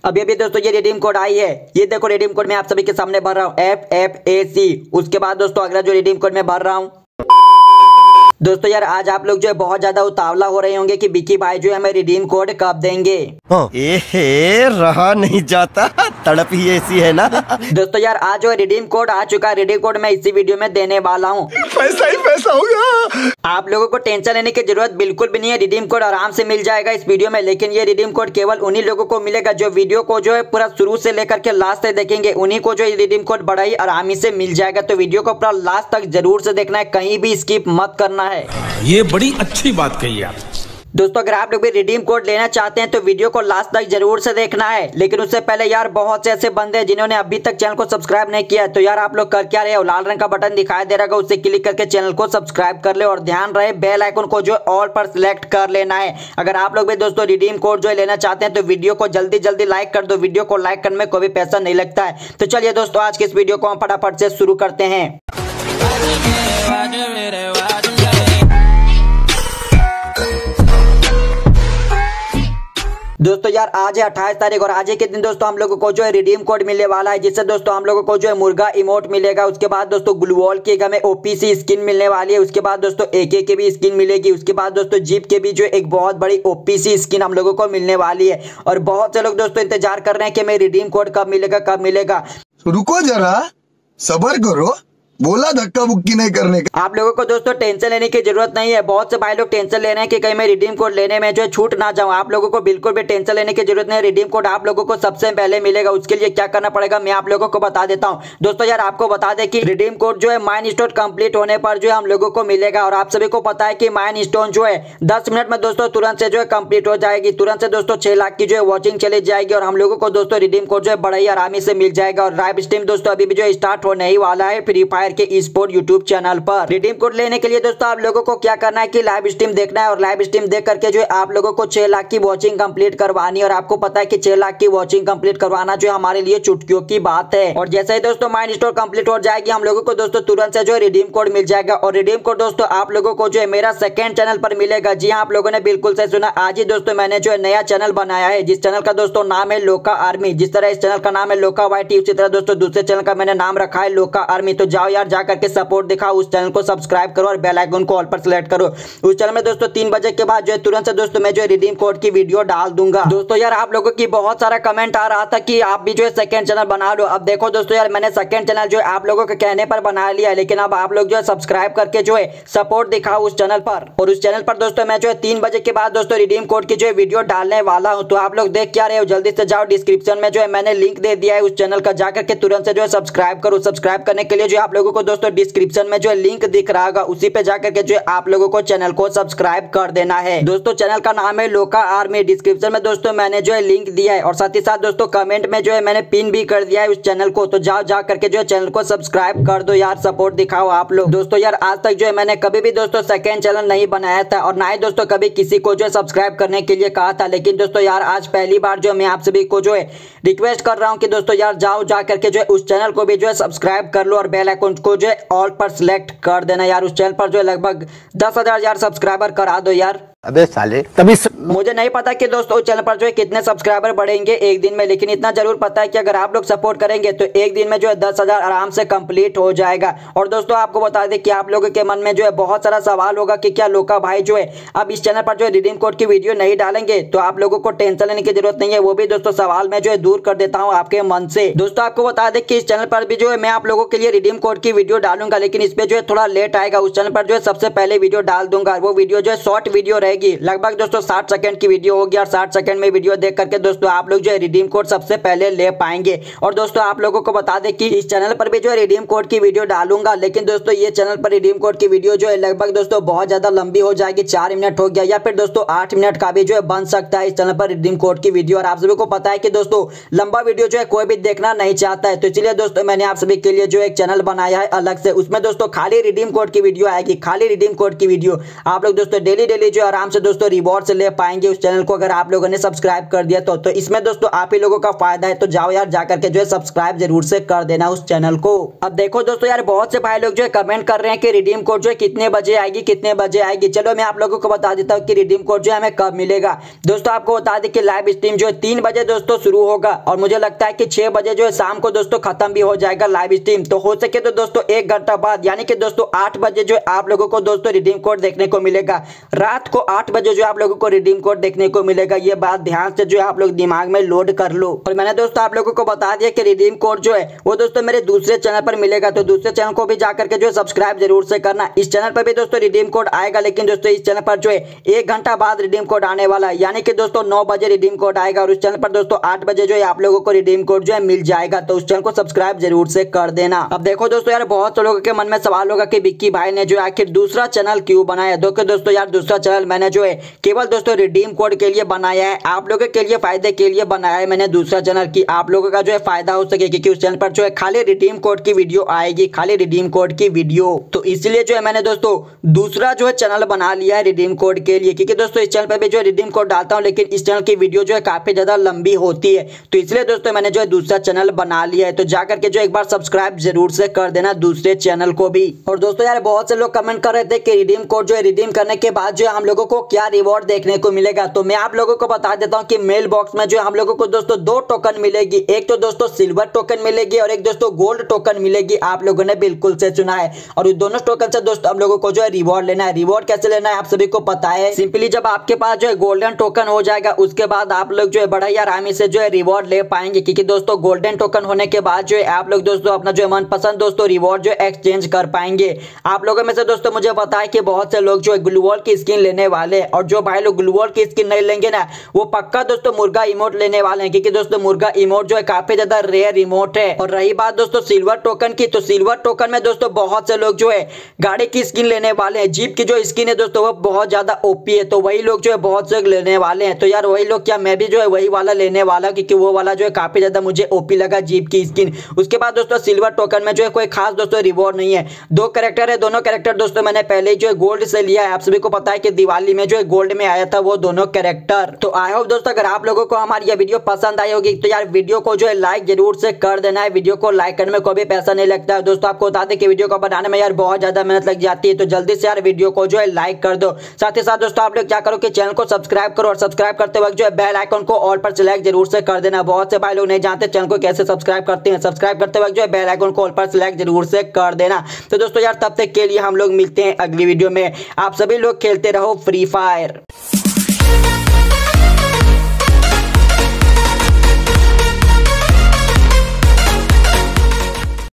अभी अभी दोस्तों ये रिडीम कोड आई है, ये देखो रिडीम कोड मैं आप सभी के सामने भर रहा हूँ FFAC। उसके बाद दोस्तों अगला जो रिडीम कोड मैं भर रहा हूँ। दोस्तों यार आज आप लोग जो है बहुत ज्यादा उतावला हो रहे होंगे कि बिकी भाई जो है हमें रिडीम कोड कब देंगे। रहा नहीं जाता, तड़प ही ऐसी है ना। दोस्तों यार आज जो है रिडीम कोड आ चुका है, रिडीम कोड मैं इसी वीडियो में देने वाला हूँ। पैसा ही पैसा होगा। आप लोगों को टेंशन लेने की जरूरत बिल्कुल भी नहीं है, रिडीम कोड आराम से मिल जाएगा इस वीडियो में। लेकिन ये रिडीम कोड केवल उन्हीं लोगों को मिलेगा जो वीडियो को जो है पूरा शुरू से लेकर के लास्ट तक देखेंगे, उन्हीं को जो रिडीम कोड बड़ा ही आरामी से मिल जाएगा। तो वीडियो को पूरा लास्ट तक जरूर से देखना है, कहीं भी स्किप मत करना है। ये बड़ी अच्छी बात कही आप। दोस्तों अगर आप लोग भी रिडीम कोड लेना चाहते हैं तो वीडियो को लास्ट तक जरूर से देखना है। लेकिन उससे पहले यार बहुत से ऐसे बंदे हैं जिन्होंने अभी तक चैनल को सब्सक्राइब नहीं किया, तो यार आप लोग कर क्या रहे हो, लाल रंग का बटन दिखाई दे रहा है, उससे क्लिक करके चैनल को सब्सक्राइब कर ले और ध्यान रहे बेल आइकन को जो ऑल पर सिलेक्ट कर लेना है। अगर आप लोग भी दोस्तों रिडीम कोड जो लेना चाहते हैं तो वीडियो को जल्दी जल्दी लाइक कर दो। वीडियो को लाइक करने में कोई भी पैसा नहीं लगता है। तो चलिए दोस्तों आज के इस वीडियो को हम फटाफट से शुरू करते हैं। दोस्तों यार आज है 28 तारीख और आज के दिन दोस्तों हम लोगों को जो है रिडीम कोड मिलने वाला है, जिससे दोस्तों हम लोगों को जो है मुर्गा इमोट मिलेगा। उसके बाद दोस्तों ग्लूवॉल की हमें OPC स्किन मिलने वाली है। उसके बाद दोस्तों AK की भी स्किन मिलेगी। उसके बाद दोस्तों जीप के भी जो एक बहुत बड़ी OPC स्किन हम लोगों को मिलने वाली है। और बहुत से लोग दोस्तों इंतजार कर रहे हैं कि हमें रिडीम कोड कब मिलेगा कब मिलेगा। रुको जरा सबर करो, बोला धक्का बुक्की नहीं करने का। आप लोगों को दोस्तों टेंशन लेने की जरूरत नहीं है। बहुत से भाई लोग टेंशन ले रहे हैं कि कहीं मैं रिडीम कोड लेने में जो है छूट ना जाऊं। आप लोगों को बिल्कुल भी टेंशन लेने की जरूरत नहीं है। रिडीम कोड आप लोगों को सबसे पहले मिलेगा। उसके लिए क्या करना पड़ेगा मैं आप लोगों को बता देता हूं। दोस्तों यार आपको बता दें कि रिडीम कोड जो है माइन स्टोन कंप्लीट होने पर जो है हम लोगों को मिलेगा। और आप सभी को पता है कि माइन स्टोन जो है 10 मिनट में दोस्तों तुरंत से जो है कंप्लीट हो जाएगी। तुरंत से दोस्तों 6 लाख की जो है वॉचिंग चली जाएगी और हम लोगों को दोस्तों रिडीम कोड जो है बड़ा ही आरामी से मिल जाएगा। और लाइव स्ट्रीम दोस्तों अभी भी जो स्टार्ट होने ही वाला है फ्री फायर के ई स्पोर्ट यूट्यूब चैनल पर। रिडीम कोड लेने के लिए दोस्तों आप लोगों को क्या करना है कि लाइव स्ट्रीम देखना है और लाइव स्ट्रीम देख करके जो है आप लोगों को 6 लाख की वॉचिंग कंप्लीट करवानी है। और आपको पता है कि 6 लाख की वॉचिंग कंप्लीट करवाना जो हमारे लिए चुटकियों की बात है। और जैसे ही दोस्तों माइन स्टोर कंप्लीट हो जाएगी हम लोगों को दोस्तों तुरंत से जो है रिडीम कोड मिल जाएगा। और रिडीम कोड दोस्तों आप लोगों को जो है मेरा सेकंड चैनल पर मिलेगा। जी हाँ आप लोगों ने बिल्कुल सही सुना, आज ही दोस्तों मैंने जो है नया चैनल बनाया है जिस चैनल का दोस्तों नाम है लोका आर्मी। जिस तरह इस चैनल का नाम है लोका YT, उसी तरह दोस्तों दूसरे चैनल का मैंने नाम रखा है लोका आर्मी। तो जाओ यार जा करके सपोर्ट दिखाओ, उस चैनल को सब्सक्राइब करो और बेल आइकन को ऑल पर सिलेक्ट करो। उस चैनल में दोस्तों 3 बजे के बाद जो है तुरंत से दोस्तों मैं जो है रिडीम कोड की वीडियो डाल दूंगा। दोस्तों यार आप लोगों की बहुत सारा कमेंट आ रहा था कि आप भी जो है सेकंड चैनल बना लो। अब देखो दोस्तों यार मैंने सेकंड चैनल जो है आप लोगों के कहने पर बना लिया है, लेकिन अब आप लोग जो है सब्सक्राइब करके जो है सपोर्ट दिखाओ उस चैनल पर। और उस चैनल पर दोस्तों मैं जो है 3 बजे के बाद दोस्तों रिडीम कोड की जो है वीडियो डालने वाला हूं। तो आप लोग देख क्या रहे हो, जल्दी से जाओ डिस्क्रिप्शन में जो है मैंने लिंक दे दिया है उस चैनल का, जाकर के तुरंत से जो है सब्सक्राइब करो। सब्सक्राइब करने के लिए जो आप लोगों को दोस्तों डिस्क्रिप्शन में जो है लिंक दिख रहा होगा, उसी पे जाकर के जो आप लोगों को चैनल को सब्सक्राइब कर देना है। दोस्तों चैनल का नाम है लोका आर्मी, डिस्क्रिप्शन में दोस्तों मैंने जो है लिंक दिया है। और साथ ही साथ दोस्तों कमेंट में जो है मैंने पिन भी कर दिया है उस चैनल को। तो जाओ जा करके जो है चैनल को सब्सक्राइब कर दो यार, सपोर्ट दिखाओ आप लोग। दोस्तों यार आज तक जो है मैंने कभी भी दोस्तों सेकंड चैनल नहीं बनाया था और ना ही दोस्तों कभी किसी को जो है सब्सक्राइब करने के लिए कहा था। लेकिन दोस्तों यार आज पहली बार जो मैं आप सभी को जो है रिक्वेस्ट कर रहा हूँ कि दोस्तों यार जाओ जा करके जो है उस चैनल को भी जो है सब्सक्राइब कर लो और बेल आइकन को जो है ऑल पर सिलेक्ट कर देना यार। उस चैनल पर जो है लगभग 10,000 यार सब्सक्राइबर करा दो यार। अबे साले तभी मुझे नहीं पता कि दोस्तों चैनल पर जो है कितने सब्सक्राइबर बढ़ेंगे एक दिन में, लेकिन इतना जरूर पता है कि अगर आप लोग सपोर्ट करेंगे तो एक दिन में जो है 10,000 आराम से कंप्लीट हो जाएगा। और दोस्तों आपको बता दें कि आप लोगों के मन में जो है बहुत सारा सवाल होगा कि क्या लोका भाई जो है अब इस चैनल पर जो है रिडीम कोड की वीडियो नहीं डालेंगे। तो आप लोगों को टेंशन लेने की जरूरत नहीं है, वो भी दोस्तों सवाल मैं जो है दूर कर देता हूँ आपके मन से। दोस्तों आपको बता दें कि इस चैनल पर भी जो है मैं आप लोगों के लिए रिडीम कोड की वीडियो डालूंगा, लेकिन इस पे जो है थोड़ा लेट आएगा। उस चैनल पर जो है सबसे पहले वीडियो डाल दूंगा। वो वीडियो जो है शॉर्ट वीडियो रहेगी, लगभग दोस्तों 60 सेकंड की वीडियो होगी। और 60 सेकंड में वीडियो देख करके दोस्तों आप लोग जो है रिडीम कोड सबसे पहले ले पाएंगे। और दोस्तों आप लोगों को बता दें कि इस चैनल पर भी जो है रिडीम कोड की वीडियो डालूंगा, लेकिन दोस्तों ये चैनल पर रिडीम कोड की वीडियो जो है लगभग दोस्तों बहुत ज्यादा लंबी हो जाएगी। 4 मिनट हो गया या फिर दोस्तों 8 मिनट का भी जो है बन सकता है इस चैनल पर रिडीम कोड की वीडियो। और आप सभी को पता है कि दोस्तों लंबा वीडियो जो है कोई भी देखना नहीं चाहता है, तो इसलिए दोस्तों मैंने आप सभी के लिए जो एक चैनल बनाया है अलग से। उसमें दोस्तों खाली रिडीम कोड की वीडियो आएगी, खाली रिडीम कोड की वीडियो। आप लोग दोस्तों डेली जो आराम आराम से दोस्तों रिवॉर्ड से ले पाएंगे उस चैनल को, अगर आप लोगों ने सब्सक्राइब कर दिया तो इसमें दोस्तों आप ही लोगों का फायदा है। तो जाओ यार जा करके जो है सब्सक्राइब जरूर से कर देना उस चैनल को। अब देखो दोस्तों यार बहुत से भाई लोग जो है कमेंट कर रहे हैं कि रिडीम कोड जो है कितने बजे आएगी, कितने बजे आएगी। चलो मैं आप लोगों को बता देता हूँ कि रिडीम कोड जो है हमें कब मिलेगा। दोस्तों आपको बता दें कि लाइव स्ट्रीम जो है 3 बजे दोस्तों शुरू होगा और मुझे लगता है कि 6 बजे जो है शाम को दोस्तों खत्म भी हो जाएगा लाइव स्ट्रीम। तो हो सके तो दोस्तों 1 घंटा बाद यानी कि दोस्तों 8 बजे जो है आप लोगों को दोस्तों रिडीम कोड देखने को मिलेगा। रात को 8 बजे जो आप लोगों को रिडीम कोड देखने को मिलेगा। ये बात ध्यान से जो है आप लोग दिमाग में लोड कर लो। और मैंने दोस्तों आप लोगों को बता दिया कि रिडीम कोड जो है वो दोस्तों मेरे दूसरे चैनल पर मिलेगा। तो दूसरे चैनल को भी जाकर के जो है सब्सक्राइब जरूर से करना। इस चैनल पर भी दोस्तों रिडीम कोड आएगा, लेकिन दोस्तों इस चैनल पर जो है 1 घंटा बाद रिडीम कोड आने वाला है, यानी कि दोस्तों 9 बजे रिडीम कोड आएगा और उस चैनल पर दोस्तों 8 बजे जो है आप लोगों को रिडीम कोड जो है मिल जाएगा। तो उस चैनल को सब्सक्राइब जरूर से कर देना। अब देखो दोस्तों यार बहुत से लोगों के मन में सवाल होगा कि विक्की भाई ने जो आखिर दूसरा चैनल क्यों बनाया। दोस्तों यार दूसरा चैनल मैंने जो है केवल दोस्तों रिडीम कोड के लिए बनाया है, आप लोगों के लिए फायदे के लिए बनाया है मैंने दूसरा चैनल की आप लोगों का जो है फायदा हो सके, क्योंकि उस चैनल पर जो है खाली रिडीम कोड की वीडियो आएगी, खाली रिडीम कोड की वीडियो। तो इसलिए जो है मैंने दोस्तों दूसरा जो है चैनल बना लिया है रिडीम कोड के लिए, क्योंकि दोस्तों इस चैनल पर भी जो है रिडीम कोड डालता हूं, लेकिन इस चैनल की वीडियो जो है काफी ज्यादा लंबी होती है। तो इसलिए दोस्तों मैंने जो है दूसरा चैनल बना लिया है। तो जाकर के जो एक बार सब्सक्राइब जरूर से कर देना दूसरे चैनल को भी। और दोस्तों यार बहुत से लोग कमेंट कर रहे थे कि रिडीम कोड जो है रिडीम करने के बाद जो है हम लोगों को क्या रिवॉर्ड देखने को मिलेगा। तो मैं आप लोगों को बता देता हूं कि मेल बॉक्स में जो है हम लोगों को दोस्तों 2 टोकन मिलेगी। एक तो दोस्तों सिल्वर टोकन मिलेगी और एक दोस्तों गोल्ड टोकन मिलेगी। आप लोगों ने बिल्कुल से सुना है। और उस दोनों टोकन से दोस्तों हम लोगों को जो है रिवॉर्ड लेना है। रिवॉर्ड कैसे लेना है आप सभी को पता है। सिंपली जब आपके पास जो है गोल्डन टोकन हो जाएगा उसके बाद आप लोग जो है बड़ा ही आरामी से जो है रिवॉर्ड ले पाएंगे, क्योंकि दोस्तों गोल्डन टोकन होने के बाद जो है आप लोग दोस्तों अपना जो है मनपसंद दोस्तों रिवॉर्ड जो है एक्सचेंज कर पाएंगे। आप लोगों में से दोस्तों मुझे पता है कि बहुत से लोग जो है ग्लू वॉल की स्किन लेने वाले हैं, और जो भाई लोग ग्लू वॉल की स्किन नहीं लेंगे ना वो पक्का दोस्तों मुर्गा इमोट लेने वाले हैं, क्योंकि दोस्तों मुर्गा इमोट जो है काफी ज्यादा रेयर इमोट है। और रही बात दोस्तों सिल्वर टोकन की, तो सिल्वर टोकन में दोस्तों बहुत से लोग जो है गाड़ी की स्किन लेने वाले हैं। जीप की जो स्किन है दोस्तों वो बहुत ज्यादा ओपी है, तो वही लोग जो है बहुत से लेने वाले हैं। तो यार वही लोग क्या मैं भी जो है वही वाला लेने वाला, क्योंकि वो वाला जो है काफी ज्यादा मुझे ओपी लगा जीप की स्किन। उसके बाद दोस्तों सिल्वर टोकन में जो है कोई खास दोस्तों रिवॉर्ड नहीं है। 2 कैरेक्टर है, दोनों कैरेक्टर दोस्तों मैंने पहले ही जो है गोल्ड से लिया है। आप सभी को पता है कि दिवाली में जो है गोल्ड में आया था वो दोनों कैरेक्टर। तो आई होप दोस्तों अगर आप लोगों को हमारी यह वीडियो पसंद आई होगी तो यार वीडियो को जो है लाइक जरूर से कर देना है। वीडियो को लाइक करने में कोई भी पैसा नहीं लगता है दोस्तों। आपको बता दें कि वीडियो को बनाने में यार बहुत ज्यादा मेहनत लग जाती है, तो जल्दी से यार वीडियो को जो है लाइक कर दो। साथ ही साथ दोस्तों आप लोग क्या करो कि चैनल को सब्सक्राइब करो और सब्सक्राइब करते वक्त जो है बेल आइकन को ऑल पर सिलेक्ट जरूर से कर देना। बहुत से भाई लोग नहीं जानते चैनल को कैसे सब्सक्राइब करते हैं। सब्सक्राइब करते वक्त जो है बेल आइकन को ऑल पर सिलेक्ट जरूर से कर देना। तो दोस्तों यार तब तक के लिए हम लोग मिलते हैं अगली वीडियो में। आप सभी लोग खेलते रहो फ्री फायर।